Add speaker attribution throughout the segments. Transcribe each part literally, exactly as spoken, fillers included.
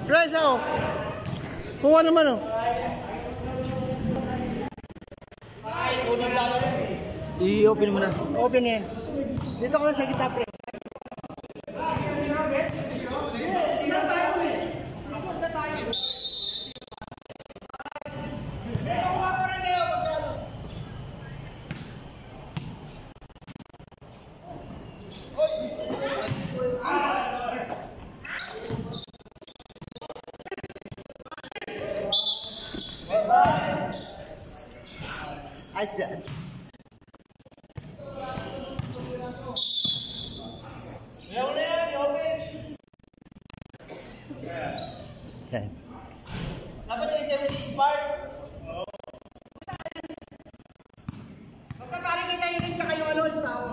Speaker 1: Price ako. Kuha naman oh. I-open mo na. Open yan. Dito ko lang sa gitna pre. Ice dad. Okay. Dapat nilagay mo si Spark. Oo. Basta makikita yun rin kayo ano sa ako.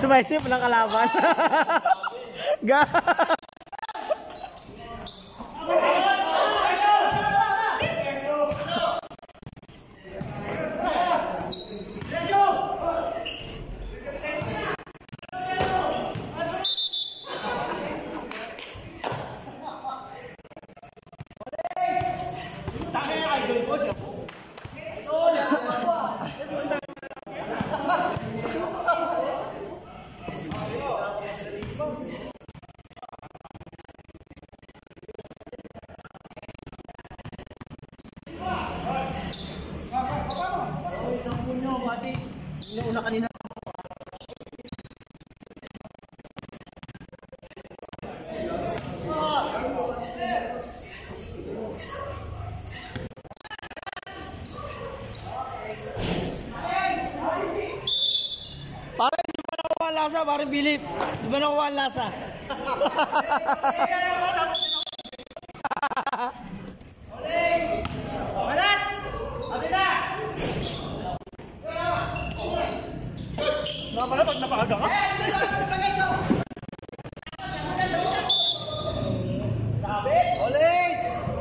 Speaker 2: Sumaisip ng kalaban. Ga.
Speaker 1: Una kanina.
Speaker 2: Parang di ba nakuha ang lasa? Parang bilip. Di ba nakuha ang lasa?
Speaker 3: Pala pag napakaga ka?
Speaker 1: Ulit!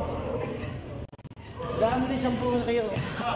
Speaker 1: Dami rin sampu na kayo.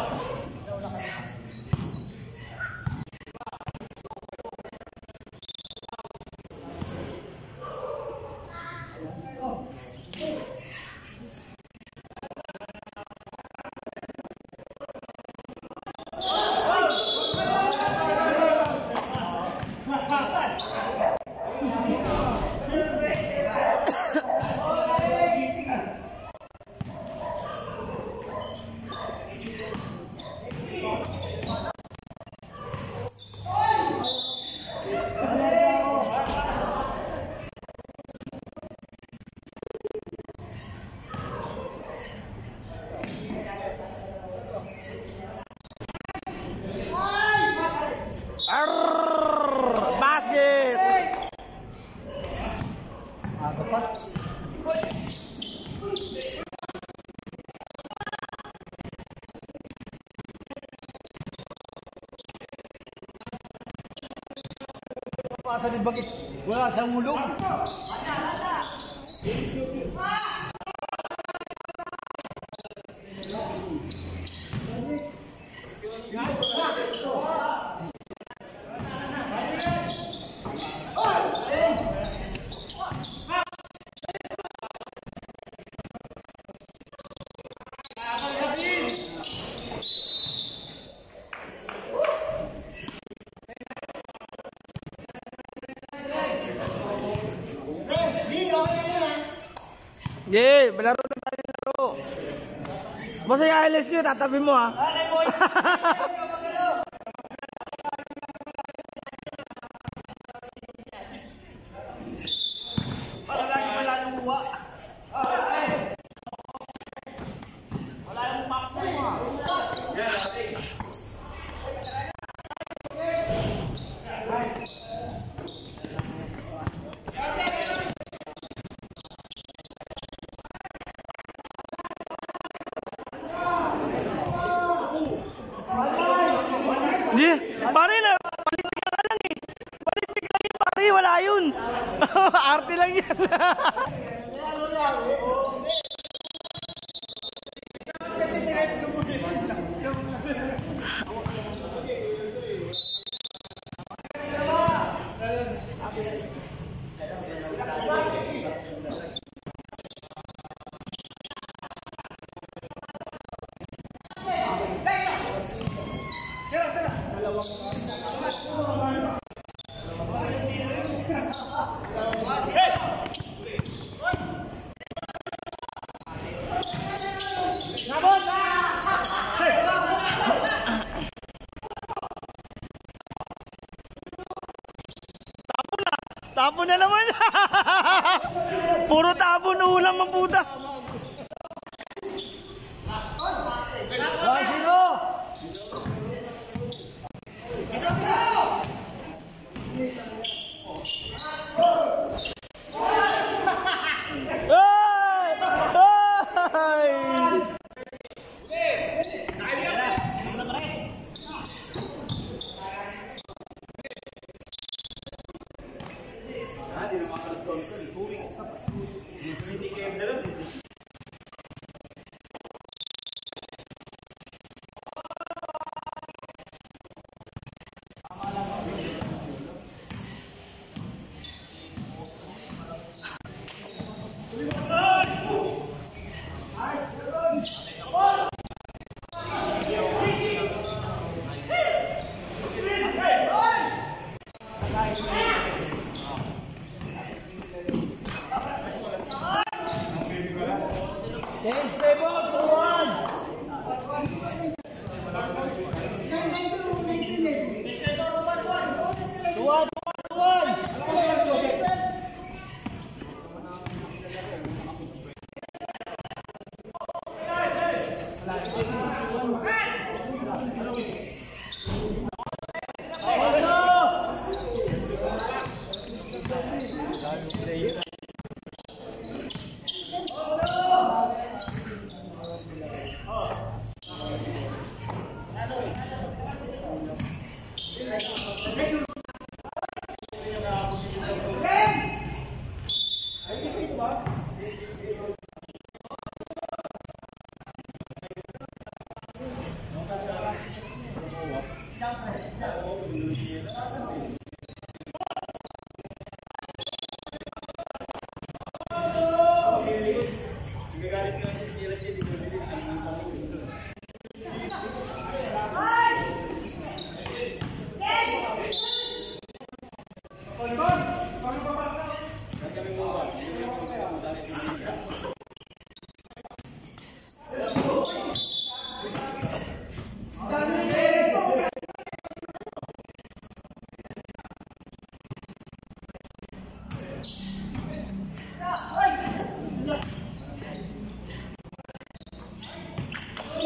Speaker 1: Pasa di bakit wala sa mulog.
Speaker 2: Yeah, balaro na tayo laro. Masaya L S Q, tatabi mo ha.
Speaker 1: Para lagi wala nang buwa.
Speaker 3: Wala yung paksa mo.
Speaker 2: Di, pare na, palipik ka lang eh. Palipik lang yun, pare, wala yun. Arte lang yan. Tapon na naman. Puro tapon, ulang ang puta.
Speaker 1: Ah, sino?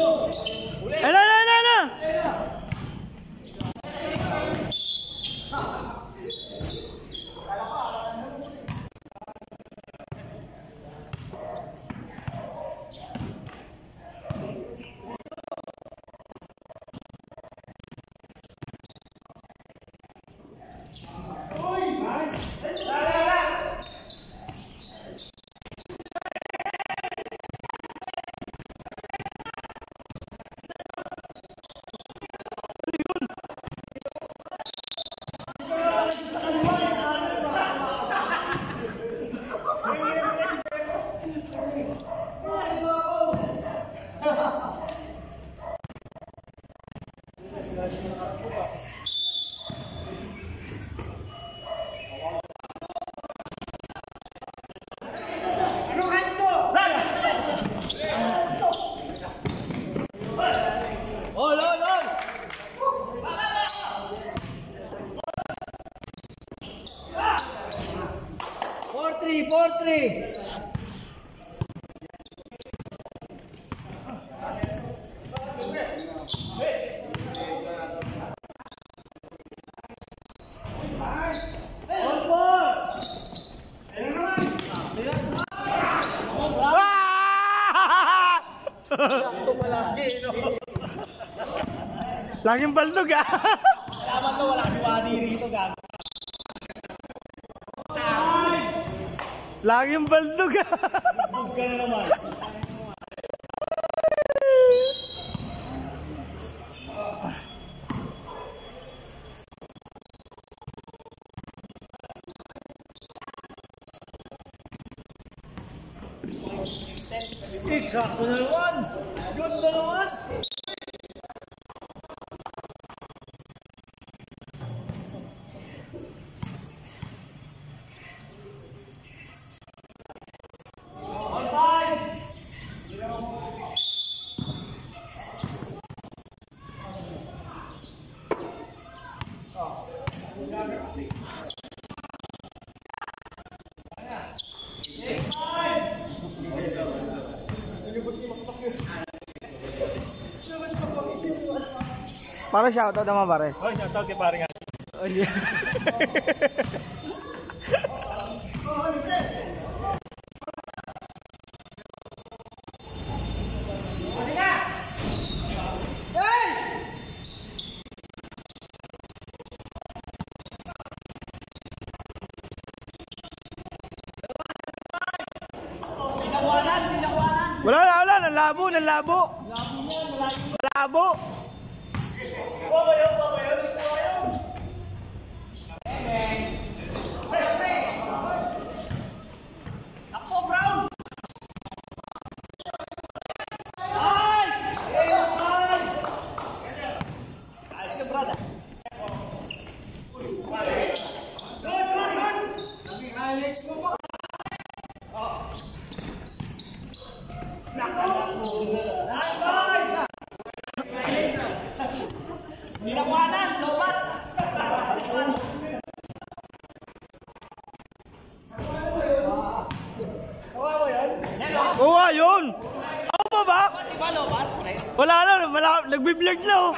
Speaker 2: Ano, ano, ano, ano?
Speaker 1: Ol, ol, ol! four three, four three!
Speaker 2: Laging baldog ah.
Speaker 3: Salamat to, wala kang wadi rito, gago.
Speaker 2: Laging baldog ah.
Speaker 3: Huwag ka na naman.
Speaker 1: Sakto na naman! Ganda naman!
Speaker 2: Para shoutout naman pare.
Speaker 3: Hoy, shoutout kay pare nga.
Speaker 2: Wala, wala, wala. Nalabo, nalabo. Nalabo.
Speaker 3: Ako, Brown! Ayos ka, brother. Ninakuhanan, lobat!
Speaker 2: Oo, oh, yun. Ako pa ba?
Speaker 3: Diba, lobat?
Speaker 2: Wala na, wala, nagbiblog na oh.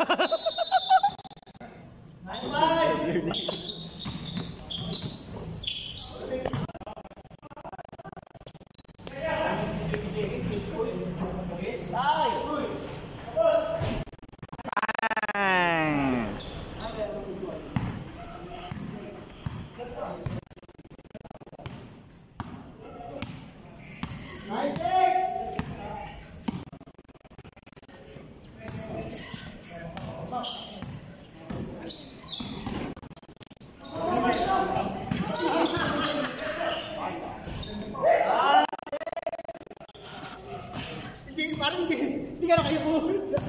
Speaker 1: Hindi, parang hindi. Hindi ka na kayo po.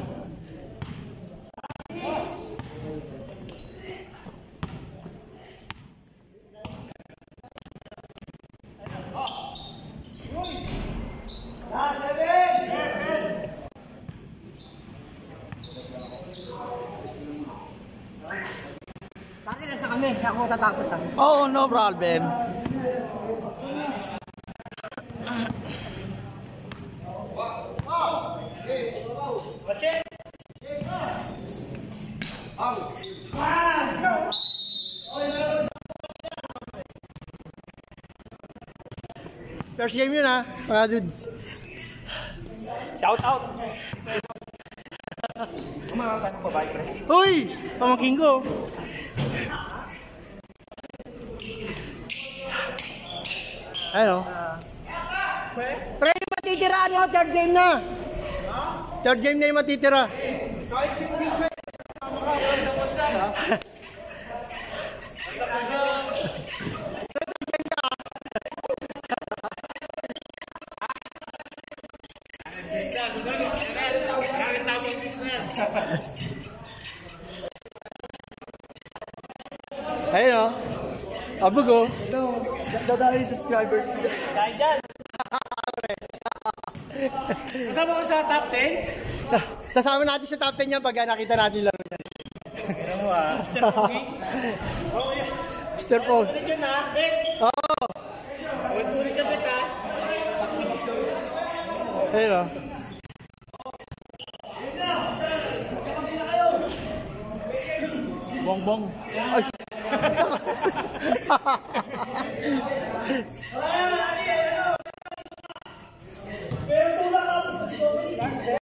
Speaker 1: Bakit nasa kami? Ako tatapos ha.
Speaker 2: Oh, no problem.
Speaker 1: Oh! Okay,
Speaker 3: Pache.
Speaker 1: First game yun ha, mga dudes.
Speaker 3: Shout out. Kumakas ng babae, pre.
Speaker 1: Uy! Pamangking ko. Ano? Pre, yung matitira nyo, third game na. Third game na yung matitira. Ayun o. Abog o.
Speaker 2: Dadali yung subscribers.
Speaker 3: Dahil dyan. Kasama ko sa top ten?
Speaker 1: Sasama natin sa top ten yan pag nakita natin laro niya.
Speaker 3: Ano ah?
Speaker 1: mister Paul.
Speaker 3: Ulit yun ha? Bet!
Speaker 1: Oo.
Speaker 3: Ulit ka bet ha?
Speaker 1: Ayun o.
Speaker 3: Bongbong.
Speaker 1: Ay.